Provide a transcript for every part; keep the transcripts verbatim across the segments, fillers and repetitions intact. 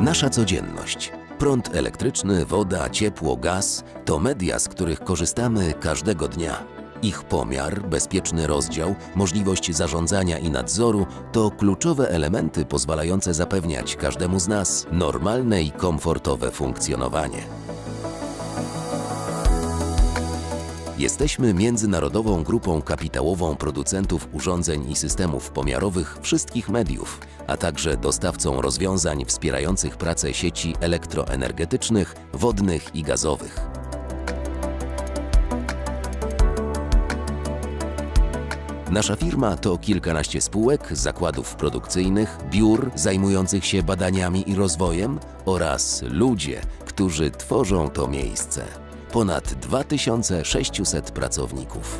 Nasza codzienność. Prąd elektryczny, woda, ciepło, gaz to media, z których korzystamy każdego dnia. Ich pomiar, bezpieczny rozdział, możliwość zarządzania i nadzoru to kluczowe elementy pozwalające zapewniać każdemu z nas normalne i komfortowe funkcjonowanie. Jesteśmy międzynarodową grupą kapitałową producentów urządzeń i systemów pomiarowych wszystkich mediów, a także dostawcą rozwiązań wspierających pracę sieci elektroenergetycznych, wodnych i gazowych. Nasza firma to kilkanaście spółek, zakładów produkcyjnych, biur zajmujących się badaniami i rozwojem oraz ludzie, którzy tworzą to miejsce. Ponad dwa tysiące sześciuset pracowników.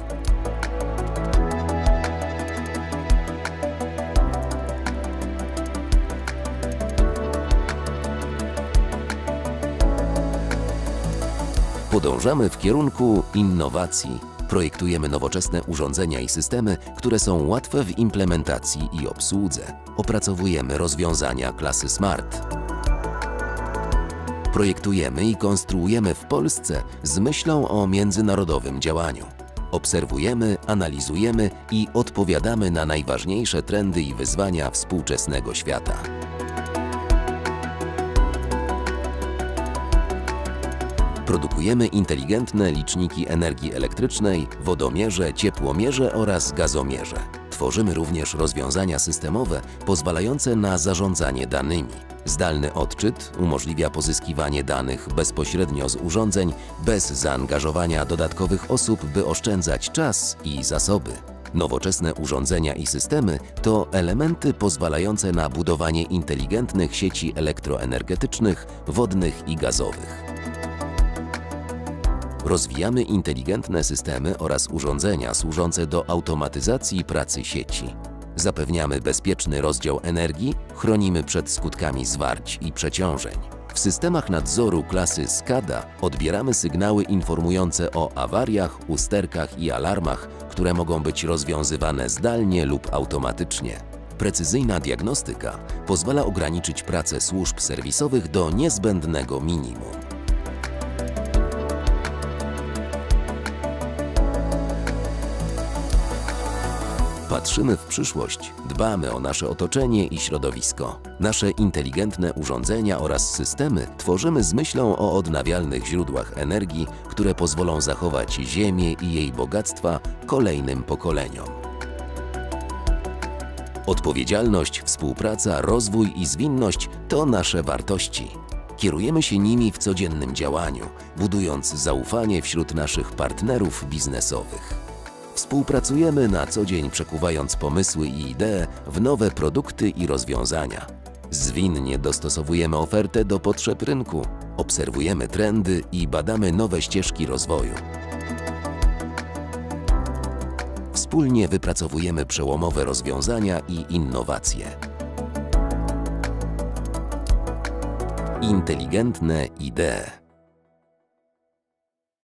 Podążamy w kierunku innowacji. Projektujemy nowoczesne urządzenia i systemy, które są łatwe w implementacji i obsłudze. Opracowujemy rozwiązania klasy Smart. Projektujemy i konstruujemy w Polsce z myślą o międzynarodowym działaniu. Obserwujemy, analizujemy i odpowiadamy na najważniejsze trendy i wyzwania współczesnego świata. Produkujemy inteligentne liczniki energii elektrycznej, wodomierze, ciepłomierze oraz gazomierze. Tworzymy również rozwiązania systemowe pozwalające na zarządzanie danymi. Zdalny odczyt umożliwia pozyskiwanie danych bezpośrednio z urządzeń, bez zaangażowania dodatkowych osób, by oszczędzać czas i zasoby. Nowoczesne urządzenia i systemy to elementy pozwalające na budowanie inteligentnych sieci elektroenergetycznych, wodnych i gazowych. Rozwijamy inteligentne systemy oraz urządzenia służące do automatyzacji pracy sieci. Zapewniamy bezpieczny rozdział energii, chronimy przed skutkami zwarć i przeciążeń. W systemach nadzoru klasy SCADA odbieramy sygnały informujące o awariach, usterkach i alarmach, które mogą być rozwiązywane zdalnie lub automatycznie. Precyzyjna diagnostyka pozwala ograniczyć pracę służb serwisowych do niezbędnego minimum. Patrzymy w przyszłość, dbamy o nasze otoczenie i środowisko. Nasze inteligentne urządzenia oraz systemy tworzymy z myślą o odnawialnych źródłach energii, które pozwolą zachować Ziemię i jej bogactwa kolejnym pokoleniom. Odpowiedzialność, współpraca, rozwój i zwinność to nasze wartości. Kierujemy się nimi w codziennym działaniu, budując zaufanie wśród naszych partnerów biznesowych. Współpracujemy na co dzień, przekuwając pomysły i idee w nowe produkty i rozwiązania. Zwinnie dostosowujemy ofertę do potrzeb rynku, obserwujemy trendy i badamy nowe ścieżki rozwoju. Wspólnie wypracowujemy przełomowe rozwiązania i innowacje. Inteligentne idee.